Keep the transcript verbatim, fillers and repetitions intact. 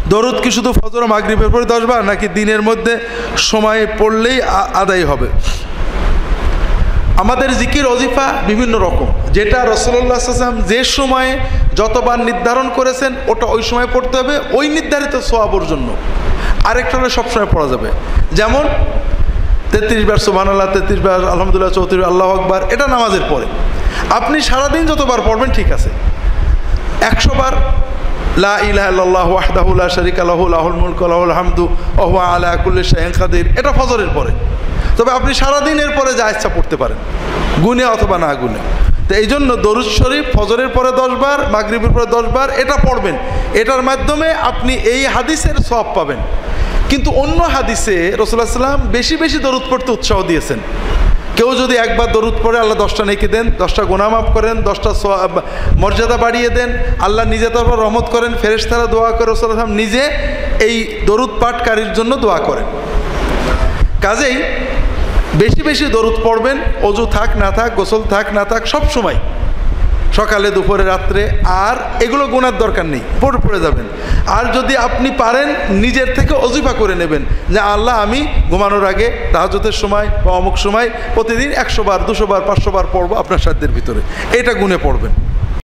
দরুদ কি শুধু ফজর ও মাগরিবের পরে দশ বার, নাকি দিনের মধ্যে সময় পড়লেই আদায় হবে? আমাদের জিকির ওজিফা বিভিন্ন রকম, যেটা রাসূলুল্লাহ সাল্লাল্লাহু আলাইহি ওয়াসাল্লাম যে সময়ে যতবার নির্ধারণ করেছেন ওটা ওই সময় পড়তে হবে, ওই নির্ধারিত সওয়াবের জন্য। আরেকটা হলে সবসময় পড়া যাবে, যেমন তেত্রিশ বার সুবহানাল্লাহ, তেত্রিশ বার আলহামদুলিল্লাহ, চৌত্রিশ বার আল্লাহু আকবার, এটা নামাজের পরে। আপনি সারাদিন যতবার পড়বেন ঠিক আছে। একশো বার লা ইলাহা ইল্লাল্লাহু ওয়াহদাহু লা শারীকা লাহু লাহুল মুলকু ওয়া লাহুল হামদু ওয়া হুয়া আলা কুল্লি শাইইন কাদির, এটা ফজরের পরে। তবে আপনি সারাদিনের পরে যা ইচ্ছা পড়তে পারেন, গুনে অথবা না গুনে। তো এই জন্য দরুদ শরীফ ফজরের পরে দশ বার, মাগরিবের পরে দশ বার এটা পড়বেন। এটার মাধ্যমে আপনি এই হাদিসের সওয়াব পাবেন। কিন্তু অন্য হাদিসে রাসূলুল্লাহ সাল্লাল্লাহু আলাইহি ওয়াসাল্লাম বেশি বেশি দরুদ পড়তে উৎসাহ দিয়েছেন। কেউ যদি একবার দরুদ পড়ে আল্লাহ দশটা নেকি দেন, দশটা গুনাহ মাফ করেন, দশটা মর্যাদা বাড়িয়ে দেন, আল্লাহ নিজে তারপর রহমত করেন, ফেরেশতারা দোয়া করে, রাসূলুল্লাহ সাল্লাল্লাহু আলাইহি ওয়াসাল্লাম নিজে এই দরুদ পাঠকারীর জন্য দোয়া করেন। কাজেই বেশি বেশি দরুদ পড়বেন, অজু থাক না থাক, গোসল থাক না থাক, সব সময়, সকালে দুপুরে রাত্রে। আর এগুলো গুনার দরকার নেই, পড়ে পড়ে যাবেন। আর যদি আপনি পারেন নিজের থেকে ওজিফা করে নেবেন যে আল্লাহ আমি ঘুমানোর আগে তাহাজ্জুদের সময় বা অমুক সময় প্রতিদিন একশো বার, দুশো বার, পাঁচশো বার পড়বো আপনার সাধ্যের ভিতরে, এটা গুনে পড়বেন।